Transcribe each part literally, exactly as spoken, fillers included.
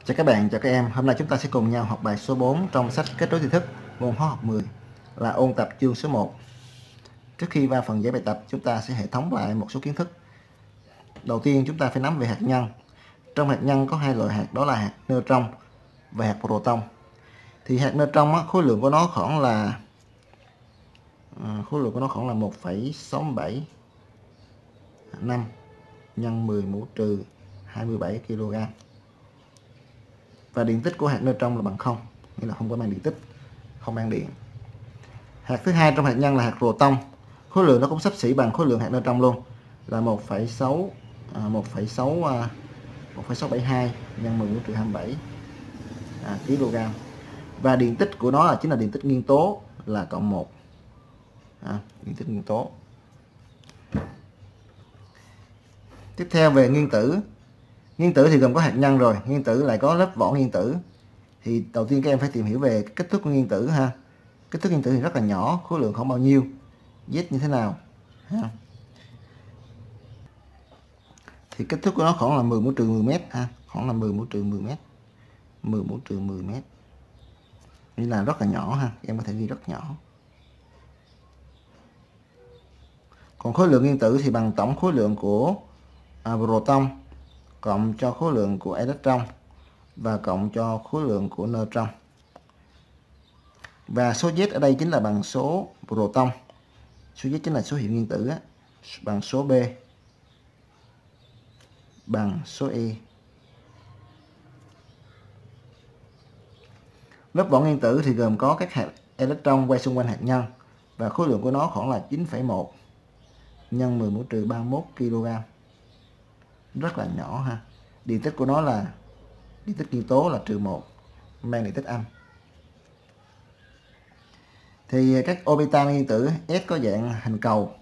Chào các bạn, chào các em. Hôm nay chúng ta sẽ cùng nhau học bài số bốn trong sách Kết nối tri thức môn hóa học mười là ôn tập chương số một. Trước khi vào phần giải bài tập, chúng ta sẽ hệ thống lại một số kiến thức. Đầu tiên chúng ta phải nắm về hạt nhân. Trong hạt nhân có hai loại hạt, đó là hạt neutron và hạt proton. Thì hạt neutron khối lượng của nó khoảng là khối lượng của nó khoảng là một phẩy sáu bảy năm nhân mười mũ trừ hai mươi bảy ki lô gam. Và điện tích của hạt neutron là bằng không, nghĩa là không có mang điện tích, không mang điện. Hạt thứ hai trong hạt nhân là hạt proton, khối lượng nó cũng xấp xỉ bằng khối lượng hạt neutron luôn, là một phẩy sáu bảy hai nhân mười mũ trừ hai mươi bảy à, kg. Và điện tích của nó là chính là điện tích nguyên tố là cộng một. À, điện tích nguyên tố. Tiếp theo về nguyên tử. Nguyên tử thì gồm có hạt nhân rồi, nguyên tử lại có lớp vỏ nguyên tử. Thì đầu tiên các em phải tìm hiểu về kích thước của nguyên tử ha. Kích thước nguyên tử thì rất là nhỏ, khối lượng không bao nhiêu, Z như thế nào ha. Thì kích thước của nó khoảng là mười mũ trừ mười mét ha, khoảng là mười mũ trừ mười mét, mười mũ trừ mười mét. Nên là rất là nhỏ ha, em có thể ghi rất nhỏ. Còn khối lượng nguyên tử thì bằng tổng khối lượng của à, proton cộng cho khối lượng của electron và cộng cho khối lượng của neutron. Và số Z ở đây chính là bằng số proton. Số Z chính là số hiệu nguyên tử á, bằng số B bằng số Y. Lớp vỏ nguyên tử thì gồm có các hạt electron quay xung quanh hạt nhân và khối lượng của nó khoảng là chín phẩy một nhân mười mũ trừ ba mươi mốt kg. Rất là nhỏ ha. Điện tích của nó là điện tích nguyên tố là trừ một, mang điện tích âm. Thì các orbital nguyên tử S có dạng hình cầu.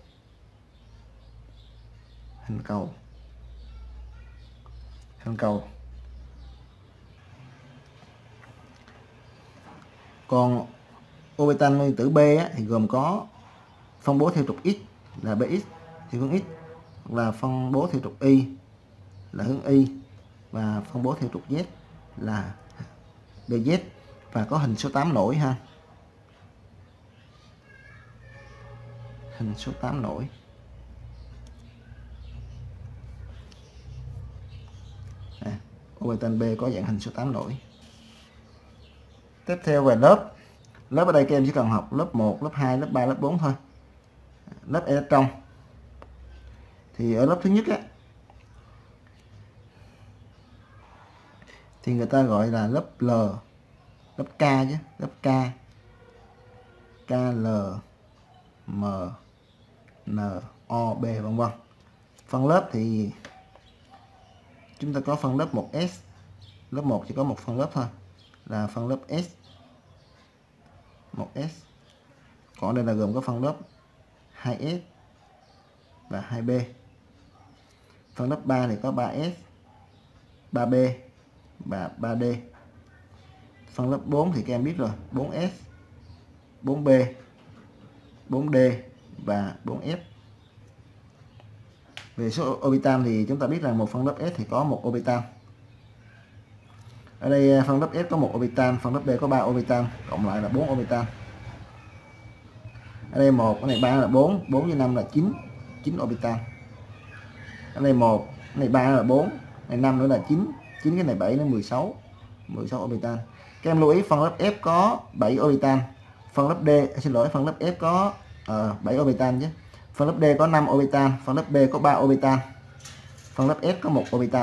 Hình cầu. Hình cầu. Còn orbital nguyên tử B á, thì gồm có phân bố theo trục X là bx theo hướng X, hoặc là phân bố theo trục Y là hướng Y, và phân bố theo trục Z là bz, và có hình số tám nổi ha. Hình số tám nổi. À, orbital B có dạng hình số tám nổi. Tiếp theo về lớp. Lớp ở đây các em chỉ cần học lớp một, lớp hai, lớp ba, lớp bốn thôi. Lớp electron. Thì ở lớp thứ nhất á, thì người ta gọi là lớp L, lớp K chứ, lớp K. K, L, M, N, O, B vân vân. Phân lớp thì chúng ta có phân lớp một S. Lớp một chỉ có một phân lớp thôi, là phân lớp S, một S. Còn đây là gồm có phân lớp hai S và hai B. Phân lớp ba thì có ba S, ba B và ba D. Phân lớp bốn thì các em biết rồi, bốn S, bốn B, bốn D và bốn F. Về số orbital thì chúng ta biết rằng một phân lớp S thì có một orbital. Ở đây phân lớp S có một orbital, phân lớp D có ba orbital, cộng lại là bốn orbital. Ở đây một, ở này ba là bốn, bốn với năm là chín, chín orbital. Ở đây một, ở này ba là bốn, này năm nữa là chín, chín cái này bảy nữa mười sáu, mười sáu orbital. Các em lưu ý phân lớp F có bảy orbital, phân lớp D, xin lỗi, phân lớp F có uh, bảy orbital chứ. Phân lớp D có năm orbital, phân lớp B có ba orbital, phân lớp S có một orbital.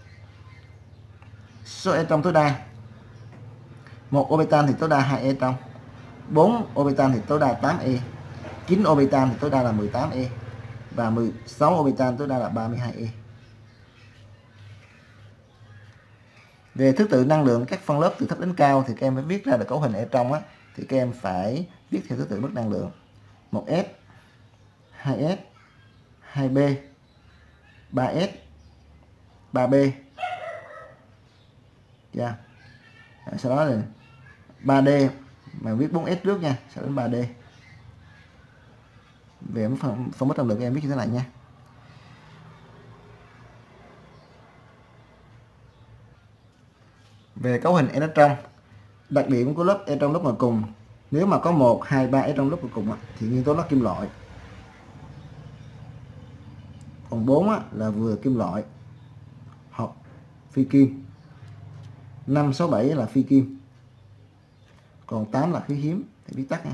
Số electron tối đa. Một orbital thì tối đa hai electron, bốn orbital thì tối đa tám e, chín orbital thì tối đa là mười tám e, và mười sáu orbital tối đa là ba mươi hai e. Về thứ tự năng lượng các phân lớp từ thấp đến cao thì các em phải viết ra được cấu hình electron á, thì các em phải viết theo thứ tự mức năng lượng. một S, hai S, hai B, ba S, ba B. Yeah. Sau đó là ba D, mà viết bốn S trước nha, sau đến ba D. Về phần, phần mức năng lượng các em viết như thế này nha. Về cấu hình electron, đặc điểm của lớp electron lớp ngoài cùng, nếu mà có một, hai, ba electron lớp cuối cùng thì nguyên tố nó kim loại. Còn bốn là vừa kim loại hoặc phi kim. năm, sáu, bảy là phi kim. Còn tám là khí hiếm, thì viết tắt nha.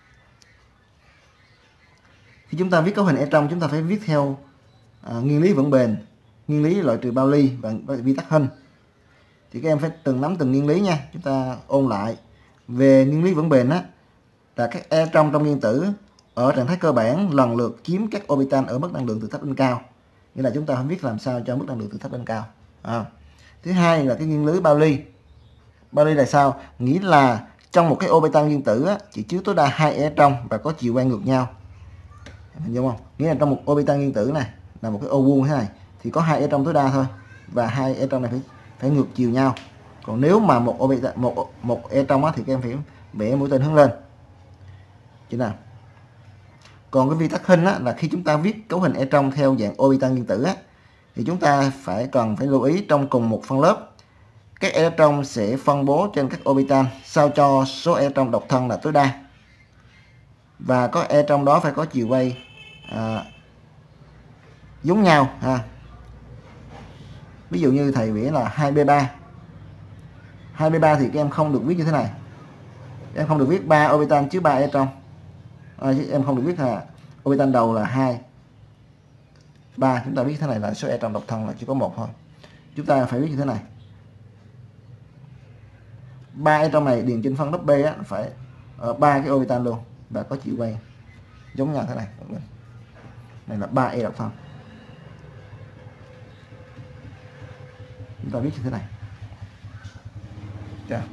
Khi chúng ta viết cấu hình electron, chúng ta phải viết theo à, nguyên lý vững bền, nguyên lý loại trừ Pauli và vi tắc Hinh. Thì các em phải từng nắm từng nguyên lý nha. Chúng ta ôn lại về nguyên lý vững bền á, là các electron trong nguyên tử ở trạng thái cơ bản lần lượt chiếm các orbital ở mức năng lượng từ thấp đến cao. Nghĩa là chúng ta phải viết làm sao cho mức năng lượng từ thấp đến cao. À. Thứ hai là cái nguyên lý Pauli. Pauli là sao? Nghĩa là trong một cái orbital nguyên tử á, chỉ chứa tối đa hai electron và có chiều quay ngược nhau. Hình dung không? Nghĩa là trong một orbital nguyên tử này là một cái ô vuông thế này thì có hai electron tối đa thôi, và hai electron này phải phải ngược chiều nhau. Còn nếu mà một orbital một một electron á, thì các em phải vẽ mũi tên hướng lên. Chứ nào. Còn cái vi tắc Hinh á, là khi chúng ta viết cấu hình electron theo dạng orbital nguyên tử á, thì chúng ta phải cần phải lưu ý trong cùng một phân lớp, các electron sẽ phân bố trên các orbital sao cho số electron độc thân là tối đa, và có electron đó phải có chiều quay à, giống nhau ha. Ví dụ như thầy vẽ là hai B ba. hai B ba thì các em không được viết như thế này. Em không được viết ba orbital chứa ba electron. À, em không được viết là orbital đầu là hai, ba. Chúng ta viết thế này là số electron độc thân là chỉ có một thôi. Chúng ta phải viết như thế này. ba electron này điền trên phân lớp B á, phải ở ba cái orbital luôn và có chiều quay giống nhau thế này. Này là ba e độc thân. Chúng ta viết như thế này. Chà.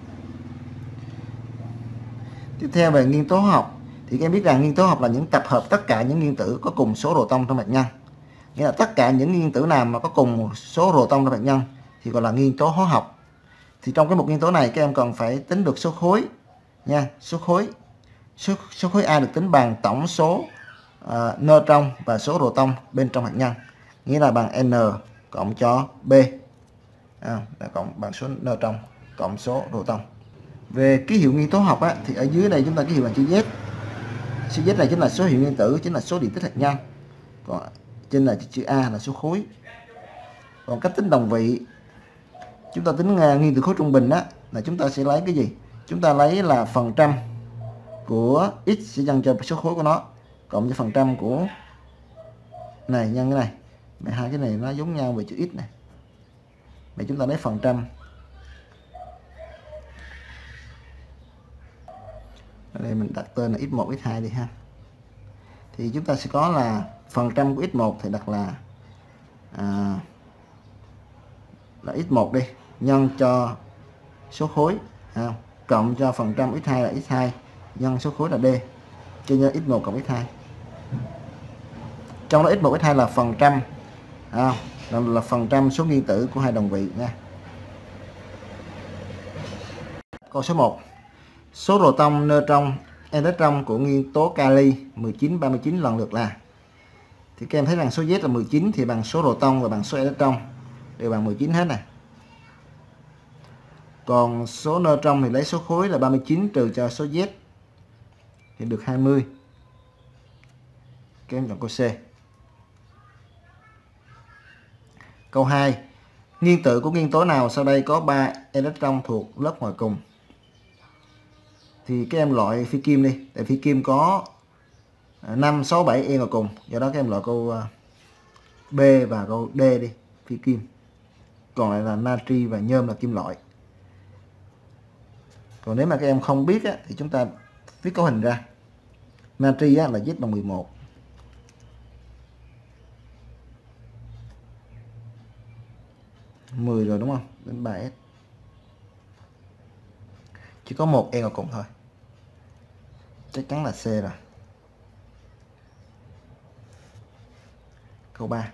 Tiếp theo về nguyên tố hóa học thì các em biết rằng nguyên tố hóa học là những tập hợp tất cả những nguyên tử có cùng số proton trong hạt nhân. Nghĩa là tất cả những nguyên tử nào mà có cùng một số proton trong hạt nhân thì gọi là nguyên tố hóa học. Thì trong cái một nguyên tố này các em còn phải tính được số khối nha, số khối. Số, số khối A được tính bằng tổng số uh, neutron và số proton bên trong hạt nhân. Nghĩa là bằng N cộng cho B. À, là cộng bằng số neutron cộng số proton. Về ký hiệu nguyên tố học á, thì ở dưới đây chúng ta ký hiệu bằng chữ Z. Chữ Z này chính là số hiệu nguyên tử, chính là số điện tích hạt nhân. Còn trên là chữ A là số khối. Còn cách tính đồng vị, chúng ta tính uh, nguyên tử khối trung bình á, là chúng ta sẽ lấy cái gì? Chúng ta lấy là phần trăm của x sẽ nhân cho số khối của nó cộng cho phần trăm của này nhân cái này. Mà hai cái này nó giống nhau về chữ x này. Vậy chúng ta lấy phần trăm. Ở đây mình đặt tên là x một x hai đi ha. Thì chúng ta sẽ có là phần trăm của x một thì đặt là à, là x một đi nhân cho số khối à, cộng cho phần trăm x hai là x hai nhân số khối là d chia cho x một cộng x hai. Trong đó x một x hai là phần trăm à, là, là phần trăm số nguyên tử của hai đồng vị nha. Câu số một. Số proton, neutron, electron của nguyên tố kali mười chín, ba mươi chín lần lượt là. Thì các em thấy rằng số Z là mười chín thì bằng số proton và bằng số electron đều bằng mười chín hết này. Còn số neutron thì lấy số khối là ba mươi chín trừ cho số Z thì được hai mươi. Các em chọn câu C. Câu hai. Nguyên tử của nguyên tố nào sau đây có ba electron thuộc lớp ngoài cùng? Thì các em loại phi kim đi. Tại phi kim có năm, sáu, bảy e ngoài cùng. Do đó các em loại câu B và câu D đi. Phi kim. Còn lại là natri và nhôm là kim loại. Còn nếu mà các em không biết á, thì chúng ta viết cấu hình ra. Natri á, là Z bằng mười một. mười rồi đúng không? Đến ba S. Chỉ có một E ngoài cùng thôi. Chắc chắn là C rồi. Câu ba.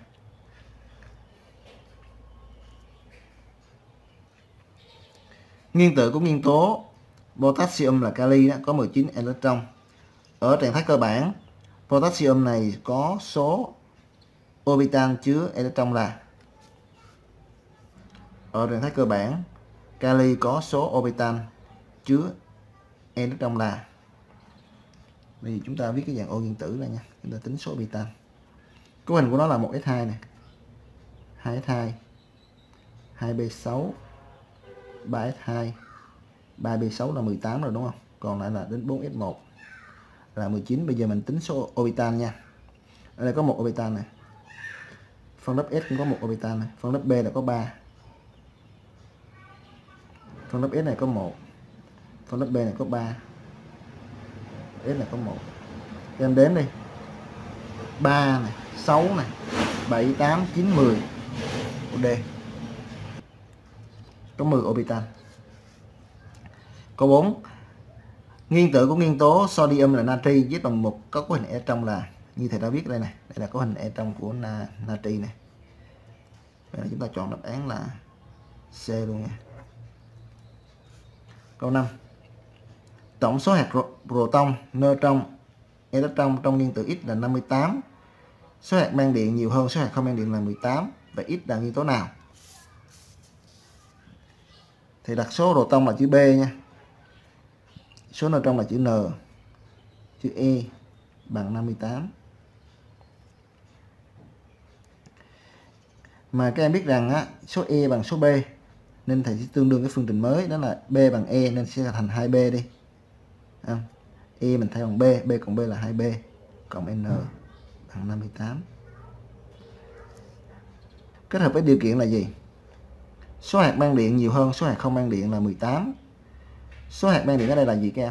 Nguyên tử của nguyên tố potassium là kali đó, có mười chín electron. Ở trạng thái cơ bản, potassium này có số orbital chứa electron là. Ở trạng thái cơ bản, Kali có số orbital chứa electron là, vì chúng ta viết cái dạng ô nguyên tử này nha, chúng ta tính số orbital. Cấu hình của nó là một S hai này, hai S hai, hai B sáu, ba S hai, ba B sáu là mười tám rồi đúng không? Còn lại là đến bốn S một là mười chín. Bây giờ mình tính số orbital nha. Ở đây có một orbital này. Phân lớp S cũng có một orbital này. Phân lớp B là có ba. Phân lớp S này có một. Phân lớp B này có ba. S này có một. Em đếm đi. ba này, sáu này, bảy, tám, chín, mười. D. Có mười orbital. Câu bốn. Nguyên tử của nguyên tố sodium là natri viết bằng một có cấu hình E trong là, như thầy đã viết đây này, đây là cấu hình E trong của na, natri này. Vậy là chúng ta chọn đáp án là C luôn nha. Câu năm. Tổng số hạt proton, neutron, electron trong nguyên tử X là năm mươi tám. Số hạt mang điện nhiều hơn số hạt không mang điện là mười tám. Vậy X là nguyên tố nào? Thì đặt số proton là chữ B nha. Số neutron là chữ N. Chữ E bằng năm mươi tám. Mà các em biết rằng á, số E bằng số B, nên thầy sẽ tương đương cái phương trình mới, đó là B bằng E nên sẽ thành hai B đi. À, E mình thay bằng B, B cộng B là hai B, cộng N bằng năm mươi tám. Kết hợp với điều kiện là gì? Số hạt mang điện nhiều hơn số hạt không mang điện là mười tám. Số hạt mang điện ở đây là gì các em?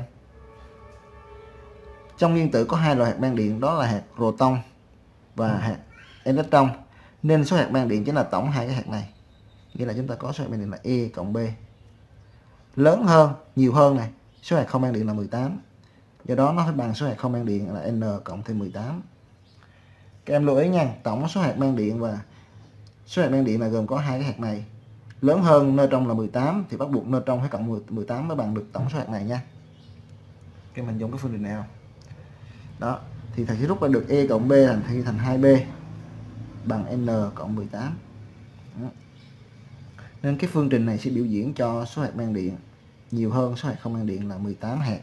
Trong nguyên tử có hai loại hạt mang điện, đó là hạt proton và hạt electron. Nên số hạt mang điện chính là tổng hai cái hạt này. Nghĩa là chúng ta có số hạt mang điện là E cộng B. Lớn hơn, nhiều hơn này, số hạt không mang điện là mười tám. Do đó nó phải bằng số hạt không mang điện là N cộng thêm mười tám. Các em lưu ý nha, tổng số hạt mang điện và số hạt mang điện là gồm có hai cái hạt này. Lớn hơn neutron là mười tám thì bắt buộc neutron phải cộng mười tám mới bằng được tổng số hạt này nha. Các em hình dung cái phương trình này không? Đó, thì thầy sẽ rút ra được E cộng B thành thay thành hai B bằng N cộng mười tám. Đó. Nên cái phương trình này sẽ biểu diễn cho số hạt mang điện nhiều hơn số hạt không mang điện là mười tám hạt.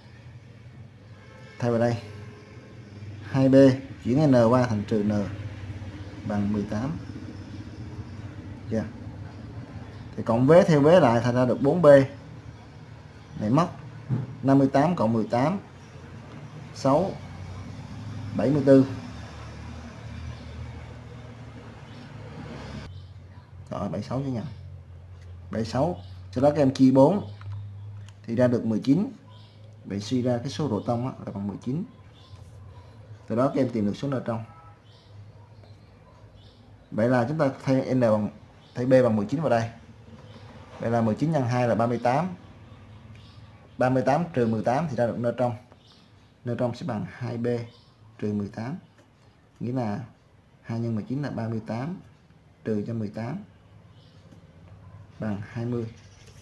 Thay vào đây hai B chuyển N qua thành trừ N bằng mười tám. Yeah. Thì cộng vế theo vế lại thành ra được bốn B. Này mất năm mươi tám cộng mười tám, sáu, bảy mươi tư. Rồi bảy mươi sáu chứ nhầm. bảy mươi sáu. Sau đó các em chia bốn thì ra được mười chín. Vậy suy ra cái số proton là bằng mười chín. Từ đó các em tìm được số neutron. Vậy là chúng ta thay N bằng thay B bằng mười chín vào đây. Vậy là mười chín nhân hai là ba mươi tám. ba mươi tám trừ mười tám thì ra được neutron. Neutron sẽ bằng hai B trừ mười tám. Nghĩa là hai nhân mười chín là ba mươi tám trừ cho mười tám bằng hai mươi.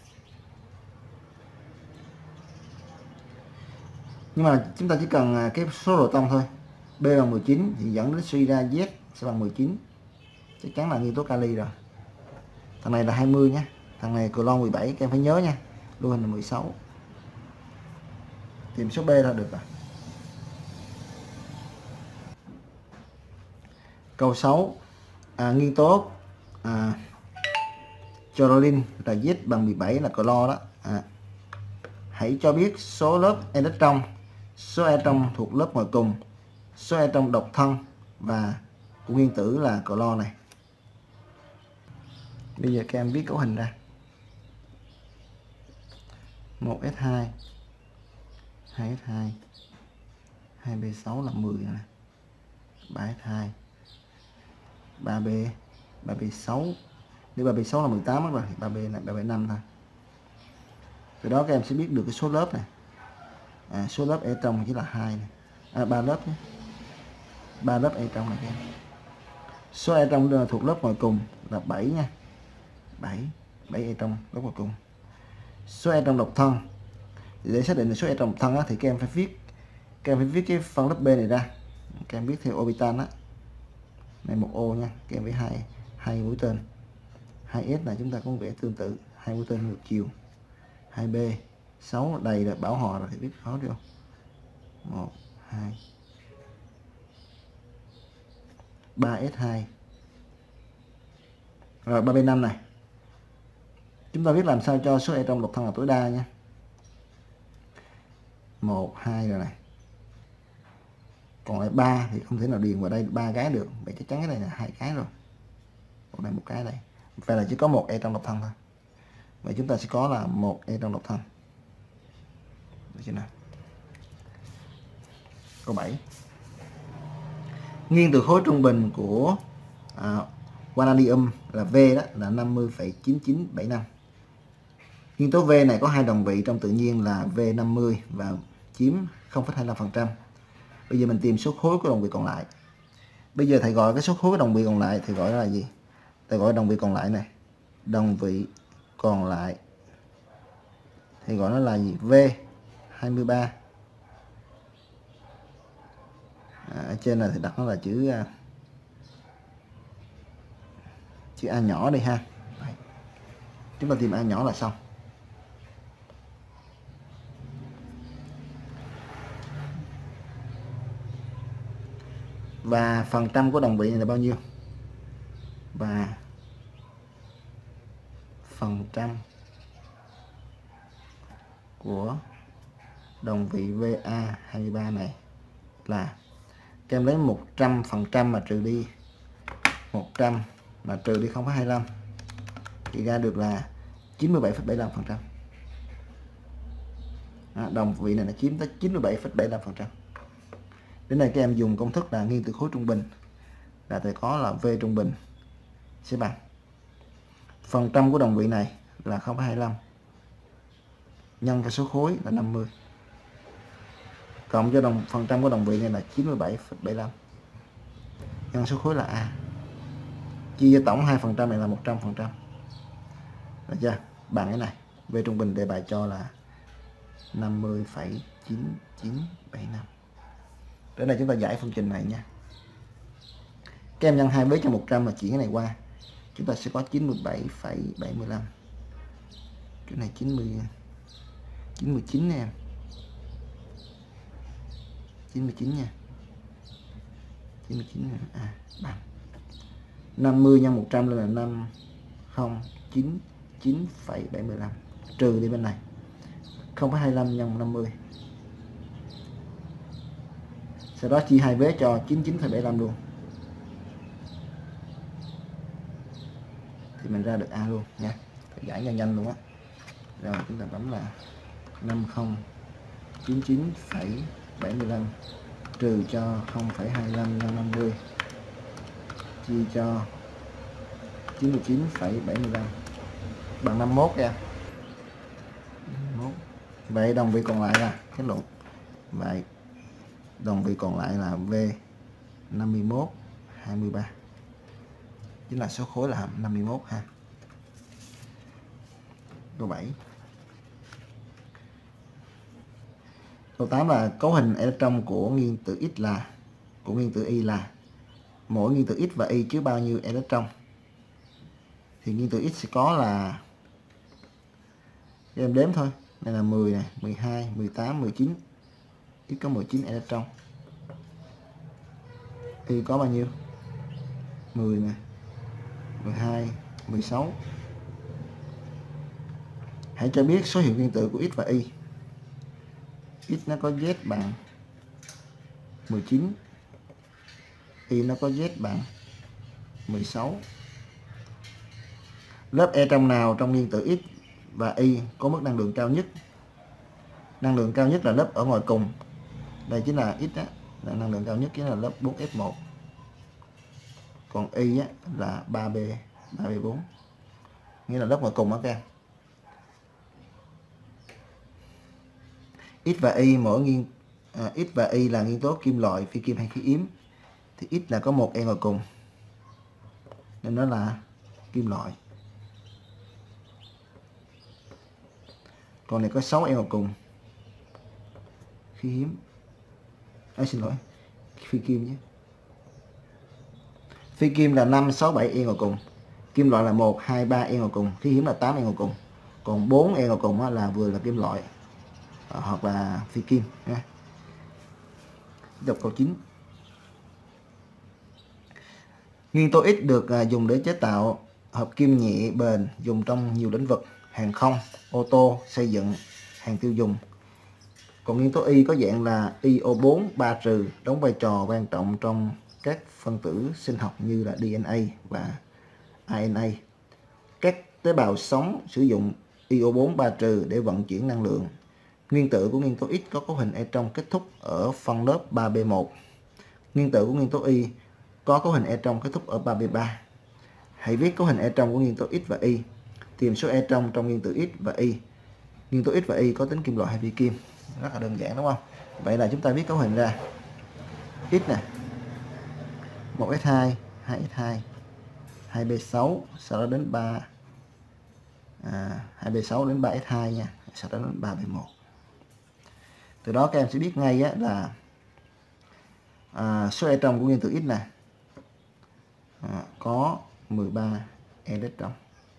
Nhưng mà chúng ta chỉ cần cái số proton thôi. B bằng mười chín thì dẫn đến suy ra Z sẽ bằng mười chín. Chắc chắn là nguyên tố kali rồi. Thằng này là hai mươi nhé. Thằng này Coulomb mười bảy, các em phải nhớ nha. Lưu hình là mười sáu. Tìm số B ra được rồi. Câu sáu. À, nguyên tố à, Chorlin là Z bằng mười bảy là Coulomb đó. À, hãy cho biết số lớp electron, số electron thuộc lớp ngoài cùng, số electron độc thân và của nguyên tử là Coulomb này. Bây giờ các em viết cấu hình ra. một S hai, hai S hai, hai B sáu là mười này, ba S hai, ba B, ba B sáu. Nếu ba B sáu là mười tám mất rồi thì ba B là ba B năm thôi. Từ đó các em sẽ biết được cái số lớp này. À, số lớp E trong chỉ là hai này. À, ba lớp nhé. ba lớp E trong này các em. Số E trong thuộc lớp ngoài cùng là bảy nha. bảy, bảy E trong lớp ngoài cùng. Số E trong độc thân. Thì để xác định được số E trong độc thân á, thì các em phải viết các em phải viết cái phân lớp B này ra. Các em viết theo orbital á. Này một ô nha. Các em với hai hai mũi tên. hai S là chúng ta có vẽ tương tự, hai hai mũi tên ngược chiều, hai B, sáu đầy là bảo hòa rồi thì biết khó được không? một, hai, ba S hai. Rồi ba B năm này. Chúng ta biết làm sao cho số e trong độc thân là tối đa nha. một, hai rồi này. Còn lại ba thì không thể nào điền vào đây ba cái được. Vậy chắc chắn cái này là hai cái rồi. Một này một cái đây. Vậy là chỉ có một e trong độc thân thôi. Vậy chúng ta sẽ có là một e trong độc thân. Được chưa nào? Câu bảy. Nghiêng từ khối trung bình của à, vanadium là V đó là năm mươi phẩy chín chín bảy năm. Nguyên tố V này có hai đồng vị trong tự nhiên là V năm mươi và chiếm không phẩy hai mươi lăm phần trăm. Bây giờ mình tìm số khối của đồng vị còn lại. Bây giờ thầy gọi cái số khối của đồng vị còn lại thì gọi là gì? Thầy gọi đồng vị còn lại này. Đồng vị còn lại thì gọi nó là gì? V hai mươi ba. À, ở trên này thì đặt nó là chữ chữ A nhỏ đi ha. Đấy. Chúng ta tìm A nhỏ là xong. Và phần trăm của đồng vị này là bao nhiêu? Và phần trăm của đồng vị V A hai mươi ba này là các em lấy một trăm phần trăm mà trừ đi một trăm mà trừ đi không phẩy hai mươi lăm thì ra được là chín mươi bảy phẩy bảy mươi lăm phần trăm. Đồng vị này là chiếm tới chín mươi bảy phẩy bảy mươi lăm phần trăm. Đến đây các em dùng công thức là nghiêng từ khối trung bình là thầy có là V trung bình sẽ bằng phần trăm của đồng vị này là không phẩy hai mươi lăm nhân cái số khối là năm mươi cộng cho đồng phần trăm của đồng vị này là chín mươi bảy phẩy bảy mươi lăm nhân số khối là A chia cho tổng hai phần trăm này là một trăm phần trăm. Được chưa? Bằng cái này. V trung bình đề bài cho là năm mươi phẩy chín chín bảy năm. Đến đây chúng ta giải phương trình này nha. Các em nhân hai vế cho một trăm mà chuyển cái này qua. Chúng ta sẽ có chín mươi bảy phẩy bảy mươi lăm. Cái này chín mươi chín mươi chín nè em. chín mươi chín nha. chín mươi chín nè. À, bằng năm mươi nhân một trăm là năm không chín chín phẩy bảy mươi lăm. Trừ đi bên này không phẩy hai mươi lăm nhân năm mươi. Sau đó chia hai vế cho chín mươi chín phẩy bảy mươi lăm luôn. Thì mình ra được A luôn nha. Phải giải nhanh nhanh luôn á. Rồi chúng ta bấm là năm không chín chín phẩy bảy mươi lăm trừ cho không phẩy hai mươi lăm nhân năm mươi chia cho chín mươi chín phẩy bảy mươi lăm bằng năm mươi mốt nha. Vậy đồng vị còn lại là kết luận. Vậy đồng vị còn lại là V năm mươi mốt hai mươi ba. Chính là số khối là năm mươi mốt ha. Câu bảy. Câu tám là cấu hình electron của nguyên tử X là của nguyên tử Y là mỗi nguyên tử X và Y chứa bao nhiêu electron. Thì nguyên tử X sẽ có là em đếm thôi. Đây là mười này, mười hai, mười tám, mười chín. X có mười chín electron. Y có bao nhiêu? mười nè, mười hai, mười sáu. Hãy cho biết số hiệu nguyên tử của X và Y. X nó có Z bằng mười chín, Y nó có Z bằng mười sáu. Lớp E trong nào trong nguyên tử X và Y có mức năng lượng cao nhất? Năng lượng cao nhất là lớp ở ngoài cùng. Đây chính là X á, là năng lượng cao nhất chính là lớp bốn F một. Còn Y á, là ba B, ba B bốn. Nghĩa là lớp ngoài cùng á các em. X và Y mỗi nguyên à, X và Y là nguyên tố kim loại, phi kim hay khí yếm. Thì X là có một E ngoài cùng. Nên nó là kim loại. Còn này có sáu E ngoài cùng. Khí hiếm. À, xin lỗi. Phi kim nhé. Phi kim là năm, sáu, bảy E ngoài cùng. Kim loại là một, hai, ba E ngoài cùng. Khí hiếm là tám E ngoài cùng. Còn bốn e ngoài cùng là vừa là kim loại hoặc là phi kim nha. Đọc câu chín. Nguyên tố X được dùng để chế tạo hợp kim nhẹ bền, dùng trong nhiều lĩnh vực hàng không, ô tô, xây dựng, hàng tiêu dùng. Còn nguyên tố Y có dạng là i o bốn ba trừ, đóng vai trò quan trọng trong các phân tử sinh học như là đê en a và rờ en a. Các tế bào sống sử dụng i o bốn ba trừ để vận chuyển năng lượng. Nguyên tử của nguyên tố X có cấu hình e trong kết thúc ở phân lớp ba b một. Nguyên tử của nguyên tố Y có cấu hình e trong kết thúc ở ba b ba. Hãy viết cấu hình e trong của nguyên tố X và Y. Tìm số e trong trong nguyên tử X và Y. Nguyên tố X và Y có tính kim loại hay phi kim? Rất là đơn giản đúng không? Vậy là chúng ta viết cấu hình ra. X nè, một s hai, hai s hai, hai b sáu, sau đó đến ba, à, hai b sáu đến ba s hai nha, sau đó đến ba b một. Từ đó các em sẽ biết ngay á, là à, số e trong của nguyên tử X này à, có mười ba electron.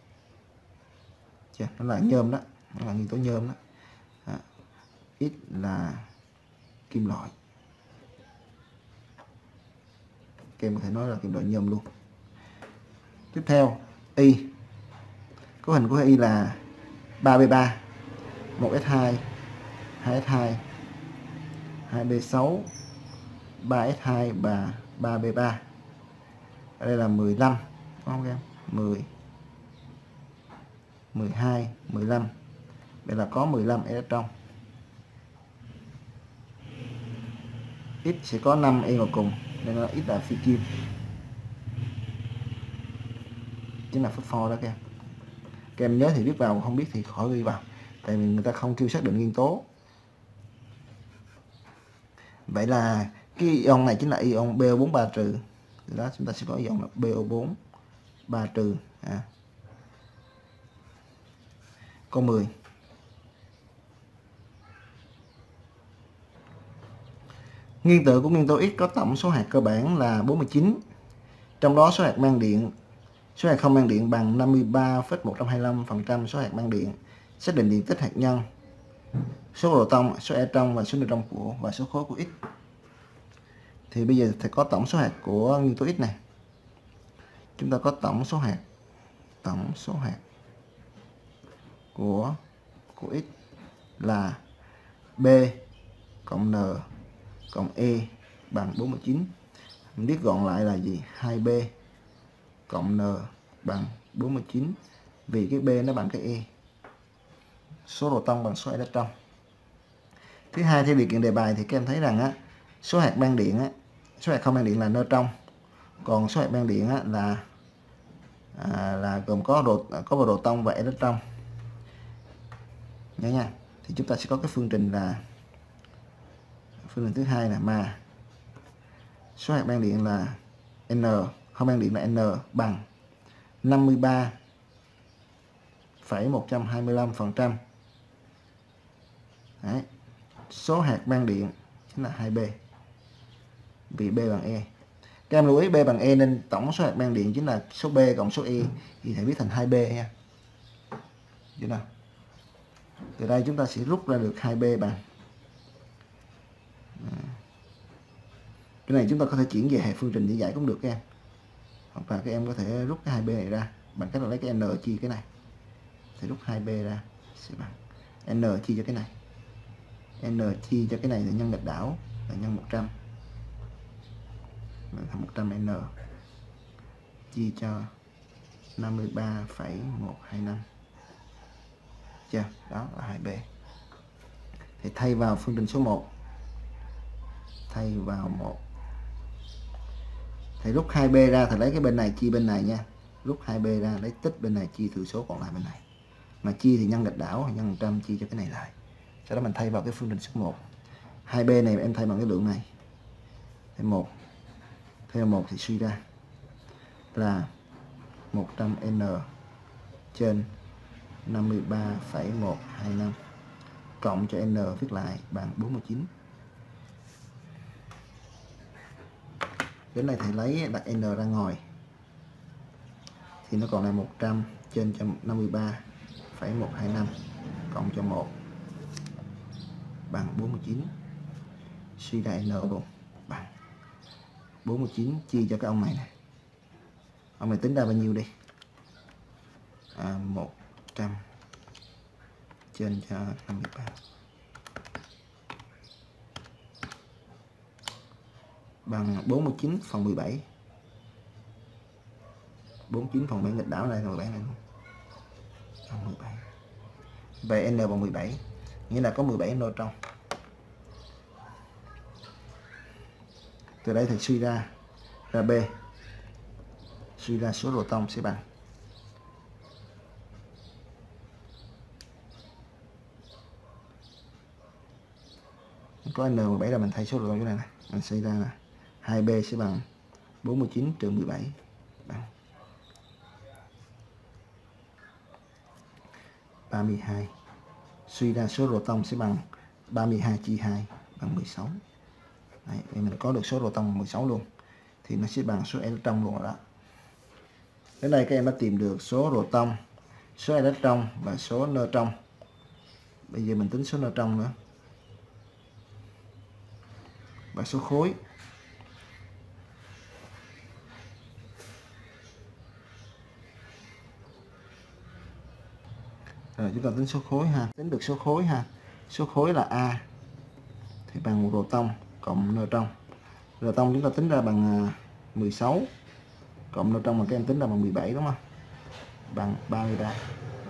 Chưa? Nó là nhôm đó, nó là nguyên tố nhôm đó. À, X là kim loại. Các em có thể nói là kim loại nhôm luôn. Tiếp theo Y, cấu hình của Y là ba b ba, một s hai, hai s hai, hai b sáu, ba s hai và ba b ba. Ở đây là mười lăm, đúng không các em? mười, mười hai, mười lăm. Đây là có mười lăm electron. X sẽ có năm e ngoài cùng nên là X là phi kim, chính là phosphor đó các em. Các em nhớ thì viết vào, không biết thì khỏi ghi vào, tại vì người ta không kêu xác định nguyên tố. Vậy là cái ion này chính là ion B O bốn ba trừ. Từ đó chúng ta sẽ có ion là B O bốn ba trừ. À. Câu mười. Nguyên tử của nguyên tố X có tổng số hạt cơ bản là bốn mươi chín. Trong đó số hạt mang điện, số hạt không mang điện bằng năm mươi ba phẩy một hai lăm phần trăm số hạt mang điện. Xác định điện tích hạt nhân, số proton, số electron và số neutron của và số khối của X. Thì bây giờ thì có tổng số hạt của nguyên tố X này. Chúng ta có tổng số hạt, tổng số hạt của của X là B cộng N cộng E bằng bốn mươi chín. Mình viết gọn lại là gì? hai B cộng N bằng bốn mươi chín, vì cái B nó bằng cái E. Số proton bằng số electron. Thứ hai, theo điều kiện đề bài thì các em thấy rằng á, số hạt mang điện á, số hạt không mang điện là neutron, còn số hạt mang điện á, là à, là gồm có rot có proton và electron. Nhớ nha. Thì chúng ta sẽ có cái phương trình là phương trình thứ hai là mà số hạt mang điện là N, không mang điện là N bằng năm mươi ba phẩy một hai lăm phần trăm. Đấy. Số hạt mang điện chính là hai B, vì B bằng E. Các em lưu ý B bằng E nên tổng số hạt mang điện chính là số B cộng số E, thì thầy viết thành hai B nha. Được nào? Từ đây chúng ta sẽ rút ra được hai B bằng. Cái này chúng ta có thể chuyển về hệ phương trình để giải cũng được các em. Hoặc là các em có thể rút cái hai B này ra bằng cách là lấy cái N chia cái này. Sẽ rút hai B ra sẽ bằng N chia cho cái này. N chia cho cái này là nhân nghịch đảo là nhân một trăm. Thành một trăm N chia cho năm mươi ba phẩy một hai năm. Chưa? Đó là hai B. Thì thay vào phương trình số một. Thay vào một. Thì rút hai B ra thì lấy cái bên này chia bên này nha. Rút hai B ra lấy tích bên này chia thừa số còn lại bên này. Mà chia thì nhân nghịch đảo, nhân một trăm chia cho cái này lại. Sau đó mình thay vào cái phương trình số một. hai B này em thay bằng cái lượng này. Thêm một. Theo một thì suy ra là một trăm N trên năm mươi ba phẩy một hai năm cộng cho N viết lại bằng bốn mươi chín. Đến đây thầy lấy đặt N ra ngoài thì nó còn là một trăm trên năm mươi ba phẩy một hai năm cộng cho một bằng bốn mươi chín. Suy ra n luôn bằng bốn mươi chín chia cho cái ông này này. Ông này tính ra bao nhiêu đi? À, một trăm trên cho năm mươi ba bằng bốn mươi chín phần mười bảy. bốn mươi chín phần bảy nghịch đảo này là mười bảy này luôn. Bằng mười bảy. Vậy n bằng mười bảy, nghĩa là có mười bảy n trong. Từ đây thì suy ra ra B. Suy ra số đồ tông sẽ bằng có n mười bảy là mình thay số đồ tông chỗ này này, mình suy ra là hai B sẽ bằng bốn mươi chín trừ mười bảy bằng ba mươi hai. Suy ra số đồ tông sẽ bằng ba mươi hai chia hai bằng mười sáu. Đấy, mình có được số đồ tông mười sáu luôn, thì nó sẽ bằng số electron luôn rồi đó. Đến đây các em đã tìm được số đồ tông, số electron và số neutron. Bây giờ mình tính số neutron nữa và số khối. Rồi chúng ta tính số khối ha, tính được số khối ha. Số khối là A thì bằng một proton cộng neutron. Proton chúng ta tính ra bằng mười sáu cộng neutron mà các em tính ra bằng mười bảy đúng không? Bằng ba mươi ba.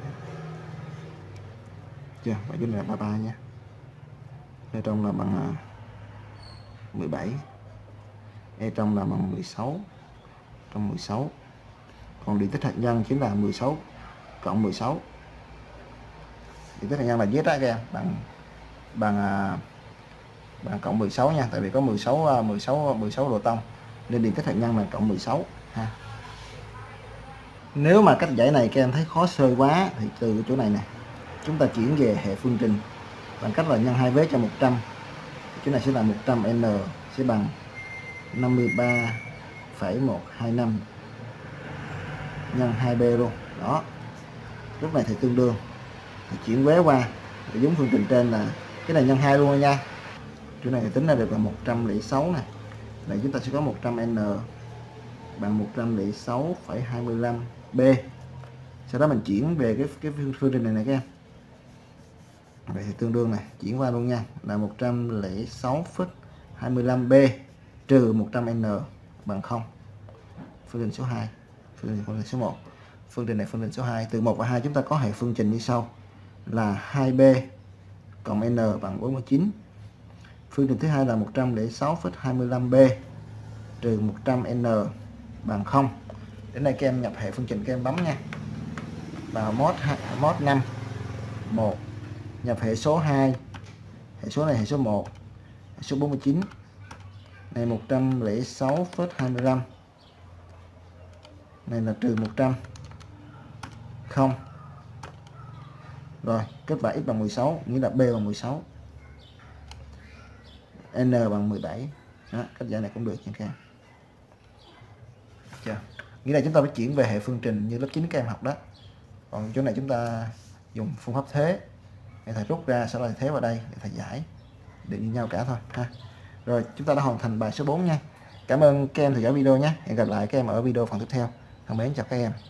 Chưa, và chỗ này là ba mươi ba nha. Neutron là bằng mười bảy. Electron là bằng mười sáu. Trong mười sáu. Còn điện tích hạt nhân chính là mười sáu cộng mười sáu. Điện tích hạt nhân là Z đó các em, bằng bằng bằng cộng mười sáu nha, tại vì có mười sáu mười sáu mười sáu đồ tông nên điện tích hạt nhân là cộng mười sáu ha. Nếu mà cách giải này các em thấy khó sơ quá thì từ chỗ này nè chúng ta chuyển về hệ phương trình bằng cách là nhân hai vế cho một trăm. Chỗ này sẽ là một trăm n sẽ bằng năm mươi ba phẩy một hai năm nhân hai B luôn. Đó. Lúc này thì tương đương. Thì chuyển vế qua để giống phương trình trên là cái này nhân hai luôn rồi nha. Chỗ này thì tính ra được là một trăm lẻ sáu này. Này chúng ta sẽ có một trăm n bằng một trăm lẻ sáu phẩy hai mươi lăm B. Sau đó mình chuyển về cái cái phương trình này này các em. Vậy thì tương đương này, chuyển qua luôn nha, là một trăm lẻ sáu phẩy hai mươi lăm B trừ một trăm n bằng không. Phương trình số hai, phương trình, phương trình số một. Phương trình này phương trình số hai, từ một và hai chúng ta có hệ phương trình như sau là hai B cộng n bằng bốn mươi chín. Phương trình thứ hai là một trăm lẻ sáu phẩy hai mươi lăm B trừ một trăm n bằng không. Đến đây các em nhập hệ phương trình, các em bấm nha. Vào mod mod năm một, nhập hệ số hai. Hệ số này hệ số một, hệ số bốn mươi chín. Này một trăm lẻ sáu phẩy hai mươi lăm. Này là trừ một trăm. Không. Rồi, kết quả x bằng mười sáu, nghĩa là B bằng mười sáu. N bằng mười bảy. Đó, cách giải này cũng được nha các em. Chưa? Nghĩa là chúng ta phải chuyển về hệ phương trình như lớp chín các em học đó. Còn chỗ này chúng ta dùng phương pháp thế. Để thầy rút ra, sau đó thầy thế vào đây để thầy giải. Đều như nhau cả thôi ha. Rồi, chúng ta đã hoàn thành bài số bốn nha. Cảm ơn các em theo dõi video nhé. Hẹn gặp lại các em ở video phần tiếp theo. Thân mến chào các em.